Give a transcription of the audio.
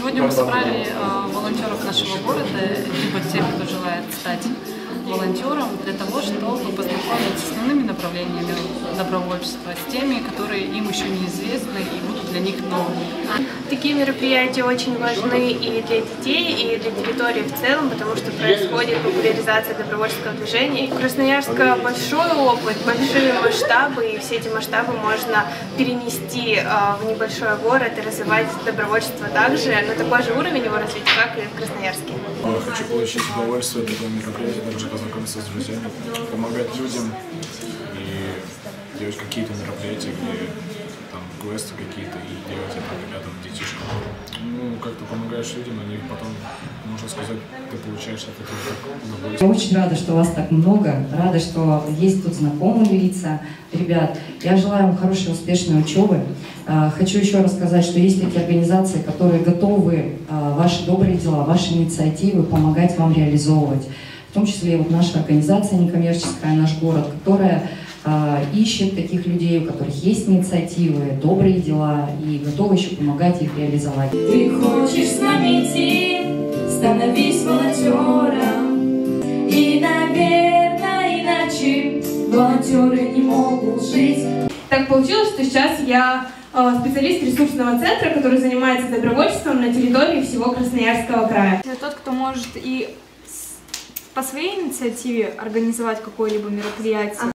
Сегодня мы собрали волонтеров нашего города, либо тех, кто желает стать волонтером, для того, чтобы познакомить с основными направлениями добровольчества, с теми, которые им еще неизвестны и будут для них новыми. Такие мероприятия очень важны и для детей, и для территории в целом, потому что происходит популяризация добровольческого движения. У Красноярска большой опыт, большие масштабы, и все эти масштабы можно перенести в небольшой город и развивать добровольчество также, на такой же уровень его развить, как и в Красноярске. Хочу получить удовольствие от этого мероприятия, также познакомиться с друзьями, помогать людям и делать какие-то мероприятия, где там квесты какие-то, и делать это рядом детишкам. Ну, как ты помогаешь людям, они потом, можно сказать, ты получаешь от этого как удовольствие. Я очень рада, что вас так много, рада, что есть тут знакомые лица. Ребят, я желаю вам хорошей, успешной учебы. Хочу еще раз сказать, что есть такие организации, которые готовы ваши добрые дела, ваши инициативы помогать вам реализовывать. В том числе и вот наша организация некоммерческая, наш город, которая ищет таких людей, у которых есть инициативы, добрые дела и готовы еще помогать их реализовать. Ты хочешь с нами идти, становись волонтером. И, наверное, иначе волонтеры не могут жить. Так получилось, что сейчас я специалист ресурсного центра, который занимается добровольчеством на территории всего Красноярского края. Это тот, кто может и по своей инициативе организовать какое-либо мероприятие,